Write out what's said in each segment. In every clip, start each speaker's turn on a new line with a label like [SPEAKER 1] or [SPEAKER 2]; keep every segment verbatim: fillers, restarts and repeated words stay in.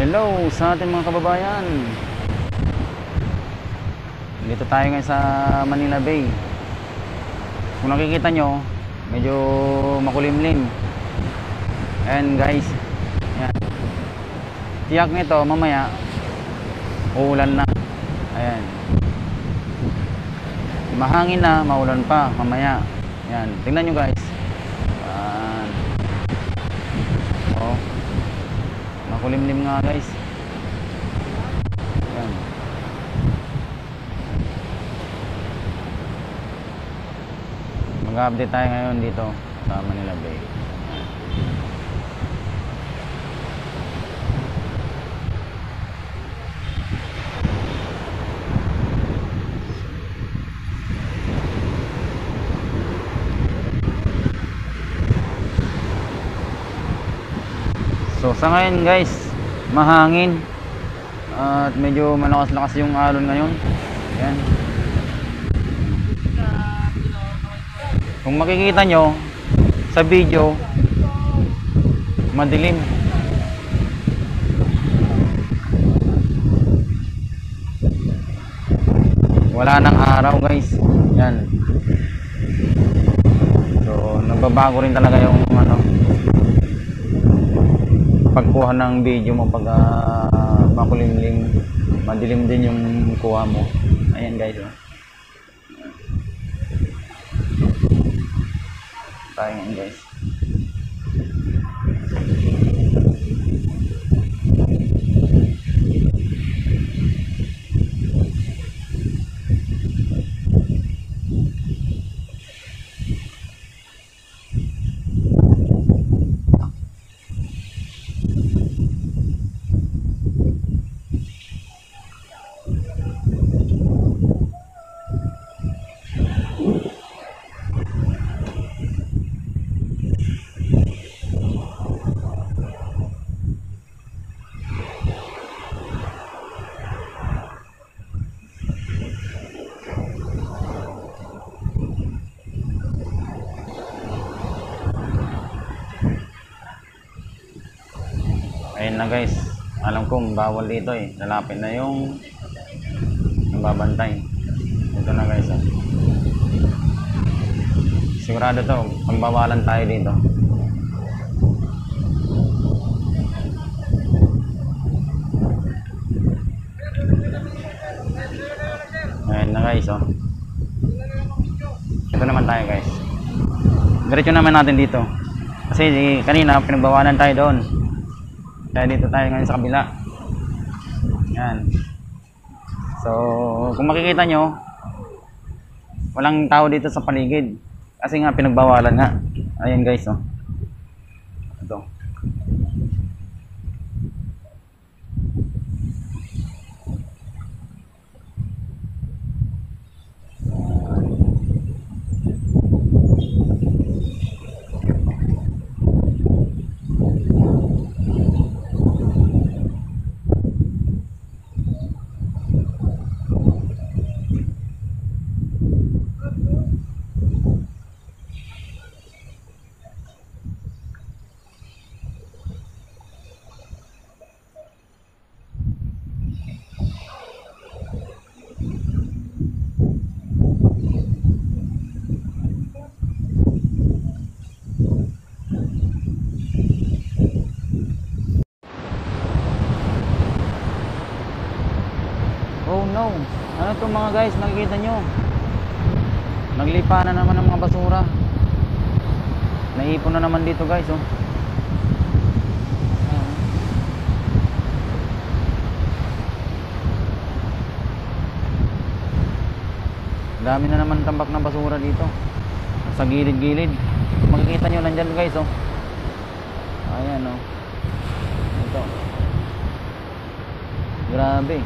[SPEAKER 1] Hello sa ating mga kababayan. Dito tayo ngayon sa Manila Bay. Kung nakikita nyo, medyo makulimlim. And guys, yan. Tiyak nito mamaya uulan na. Ayan. Mahangin na, maulan pa mamaya. Yan, tingnan nyo guys. Yan. Oh. Makulimlim nga guys. Yan. Mag-update tayo ngayon dito sa Manila Bay. So sa ngayon guys, mahangin at medyo malakas-lakas yung alon ngayon. Ayan. Kung makikita nyo sa video, madilim. Wala nang araw guys. Yan. So nagbabago rin talaga yung ano, pagkuha ng video mo pag uh, makulimlim, madilim din yung kuha mo. Ayan guys, oh. Tayo ngayon guys. Ayun na guys, alam ko bawal dito eh, lalapit na yung nababantay. Ito na guys, oh. Sigurado to, pagbawalan tayo dito. Ayun na guys, oh. Ito naman tayo guys, diretso naman natin dito kasi kanina pinagbawalan tayo doon. Kaya dito tayo ngayon sa kabila. Yan. So, kung makikita nyo, walang tao dito sa paligid. Kasi nga, pinagbawalan nga. Ayan guys, oh. Ito. Oh no, ano to mga guys, nakikita nyo, naglipa na naman ng mga basura, naipon na naman dito guys, oh. Dami na naman tambak na basura dito sa gilid-gilid. Makikita nyo nandyan guys, oh. Ayan, oh. Ito, grabe.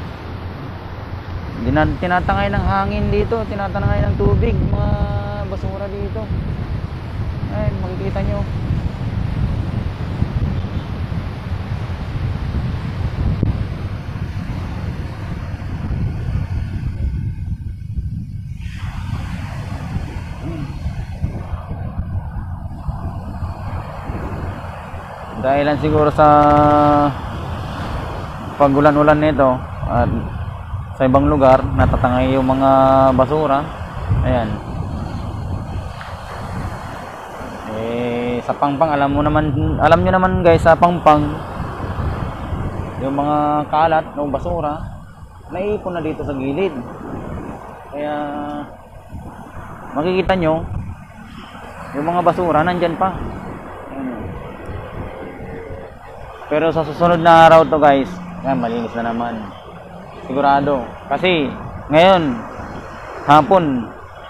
[SPEAKER 1] Tinatangay ng hangin dito, tinatangay ng tubig, mga basura dito. Ay, makikita nyo. Dahilan siguro sa pag ulan-ulan nito at sa ibang lugar natatangay yung mga basura. Ayan. Eh sa Pangpang, alam mo naman, alam niyo naman guys, sa Pangpang yung mga kalat o basura naiipon na dito sa gilid. Kaya makikita nyo yung mga basura nandyan pa. Pero sa susunod na araw to guys, yan, malinis na naman sigurado, kasi ngayon hapon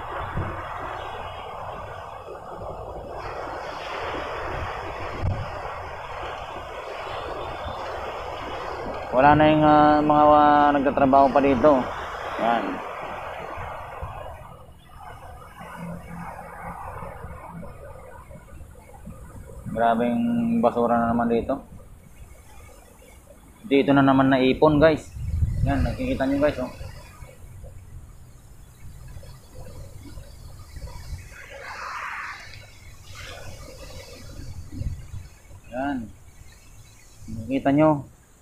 [SPEAKER 1] wala na yung uh, mga uh, nagtatrabaho pa dito. Yan. Grabeng basura na naman dito. Dito na naman naipon guys. Yan, nakikita nyo guys, oh. Yan. Nakikita nyo.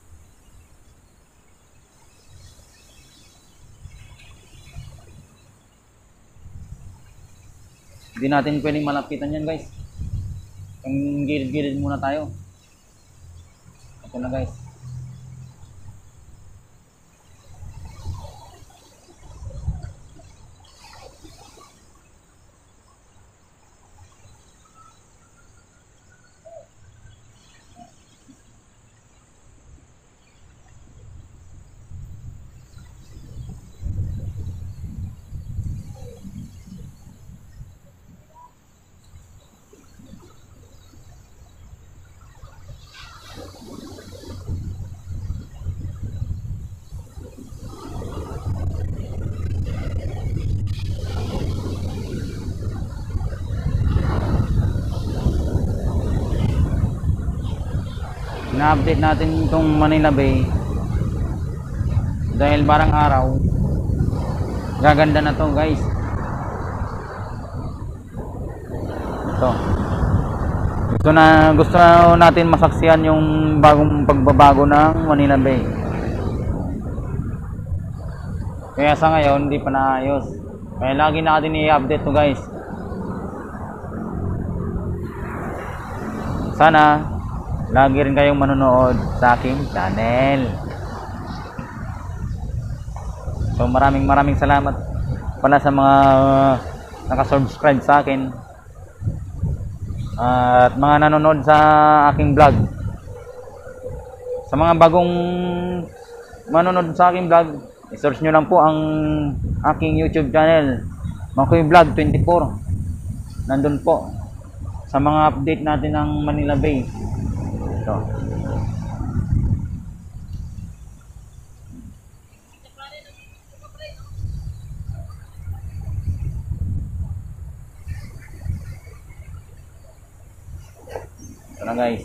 [SPEAKER 1] Hindi natin pwedeng malapitan yan guys. Ang gilid-gilid muna tayo. Ito na guys. Na-update natin itong Manila Bay dahil barang araw gaganda na to guys. Ito ito na, gusto na natin masaksihan yung bagong pagbabago ng Manila Bay. Kaya sa ngayon hindi pa naayos, kaya lagi natin i-update to guys. Sana lagi rin kayong manonood sa aking channel. So maraming maraming salamat pala sa mga uh, nakasubscribe sa akin uh, at mga nanonood sa aking vlog. Sa mga bagong manonood sa aking vlog, i-search nyo lang po ang aking YouTube channel, Makoy Vlog twenty-four. Nandun po sa mga update natin ng Manila Bay. Ito. Ito na guys.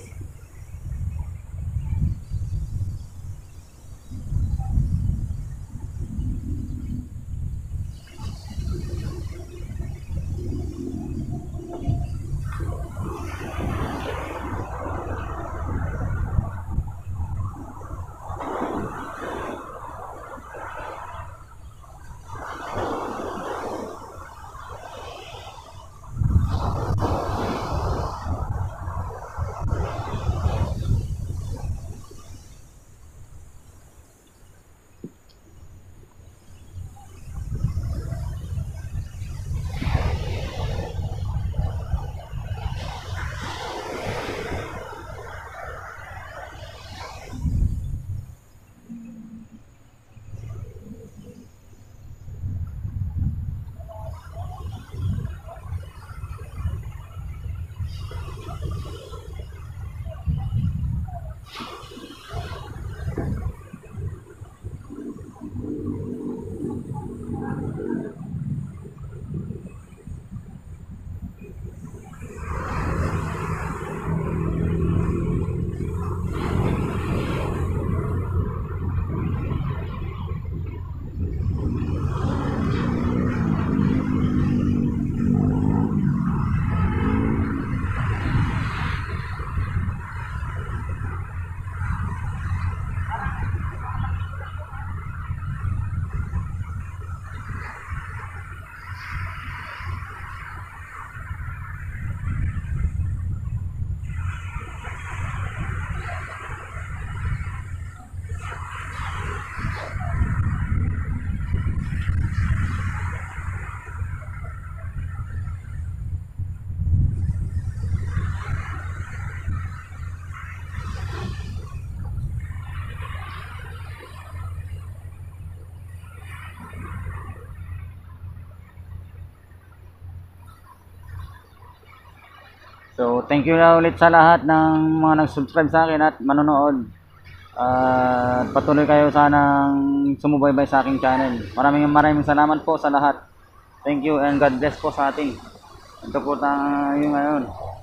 [SPEAKER 1] So, thank you na ulit sa lahat ng mga nag-subscribe sa akin at manonood. At patuloy kayo sanang sumubaybay sa aking channel. Maraming maraming salamat po sa lahat. Thank you and God bless po sa ating. Ito po tayo ngayon.